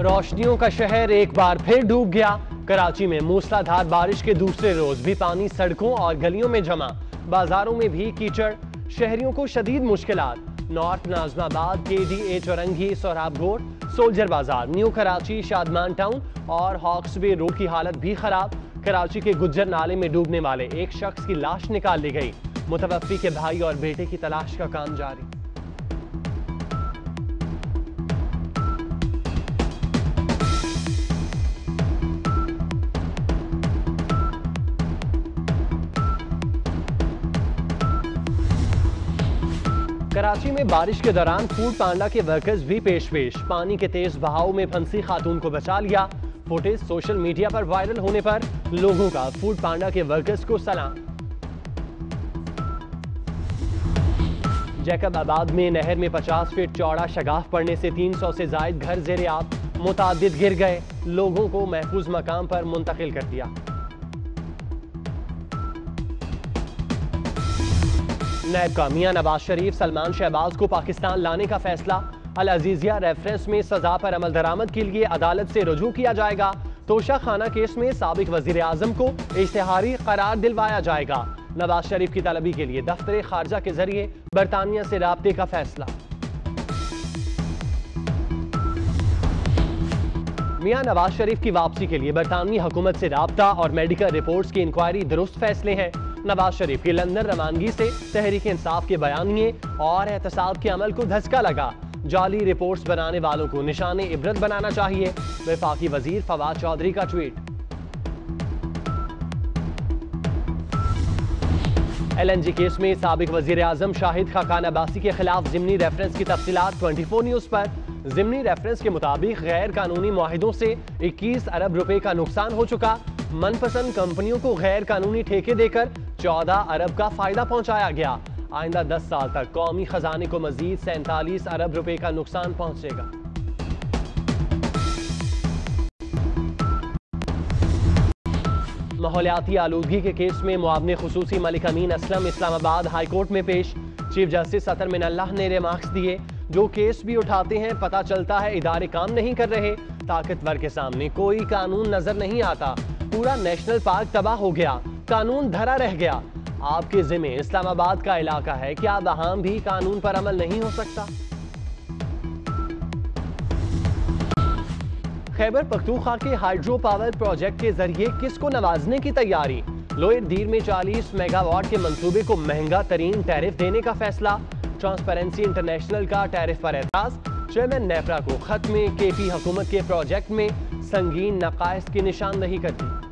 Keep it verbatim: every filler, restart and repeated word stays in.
रोशनियों का शहर एक बार फिर डूब गया। कराची में मूसलाधार बारिश के दूसरे रोज भी पानी सड़कों और गलियों में जमा, बाजारों में भी कीचड़, शहरियों को शदीद मुश्किलात। नॉर्थ नाजमाबाद, के डी ए चौरंगी, सोहराबगोट, सोल्जर बाजार, न्यू कराची, शादमान टाउन और हॉक्सवे रोड की हालत भी खराब। कराची के गुज्जर नाले में डूबने वाले एक शख्स की लाश निकाल ली गई। मुतवफ्फी के भाई और बेटे की तलाश का काम जारी। कराची में बारिश के दौरान फूड पांडा के वर्कर्स भी पेश पेश पानी के तेज बहाव में फंसी खातून को बचा लिया। फुटेज सोशल मीडिया पर वायरल होने पर लोगों का फूड पांडा के वर्कर्स को सलाम। जैकबाबाद में नहर में पचास फीट चौड़ा शगाफ पड़ने से तीन सौ से जायद घर जेरे आब, मुतादिद गिर गए। लोगों को महफूज मकाम पर मुंतकिल कर दिया। नायब का मियां नवाज शरीफ सलमान शहबाज को पाकिस्तान लाने का फैसला। अल अजीजिया रेफरेंस में सजा पर अमल दरामद के लिए अदालत से रुजू किया जाएगा। तोशा खाना केस में साबिक वजीर आजम को इश्तिहारी करार दिलवाया जाएगा। नवाज शरीफ की तलबी के लिए दफ्तर खारजा के जरिए बरतानिया से राब्ते का फैसला। मियां नवाज शरीफ की वापसी के लिए बरतानवी हुकूमत से राब्ता और मेडिकल रिपोर्ट्स की इंक्वायरी दुरुस्त फैसले हैं। नवाज शरीफ की लंदन रवानगी से तहरीक इंसाफ के बयानिए और एहतसाब के अमल को धचका लगा। जाली रिपोर्ट्स बनाने वालों को निशाने इबरत बनाना चाहिए। वफाकी वजीर फवाद चौधरी का tweet. L N G case में साबिक वजीर आजम शाहिद खाकान अब्बासी के खिलाफ जिमनी रेफरेंस की तफसीलात ट्वेंटी फोर न्यूज पर। जिमनी रेफरेंस के मुताबिक गैर कानूनी मुआहिदों से इक्कीस अरब रुपए का नुकसान हो चुका। मनपसंद कंपनियों को गैर कानूनी ठेके देकर चौदह अरब का फायदा पहुंचाया गया। आइंदा दस साल तक कौमी खजाने को मजीद सैंतालीस अरब रुपए का नुकसान पहुंचेगा। माहौलियाती आलूदगी के केस में मुआवने खुसूसी मलिक अमीन असलम इस्लामाबाद हाई कोर्ट में पेश। चीफ जस्टिस अतर मिनल्लाह ने रिमार्क्स दिए, जो केस भी उठाते हैं पता चलता है इदारे काम नहीं कर रहे। ताकतवर के सामने कोई कानून नजर नहीं आता। पूरा नेशनल पार्क तबाह हो गया, कानून धरा रह गया। आपके जिम्मे इस्लामाबाद का इलाका है, क्या वहां भी कानून पर अमल नहीं हो सकता? खैबर पख्तूनख्वा के हाइड्रो पावर प्रोजेक्ट के जरिए किसको नवाजने की तैयारी। लोअर दीर में चालीस मेगावाट के मंसूबे को महंगा तरीन टैरिफ देने का फैसला। ट्रांसपेरेंसी इंटरनेशनल का टैरिफ पर एतराज। चेयरमैन नेपरा को खत में के पी हुकूमत के प्रोजेक्ट में संगीन नकाइस की निशानदही कर दी।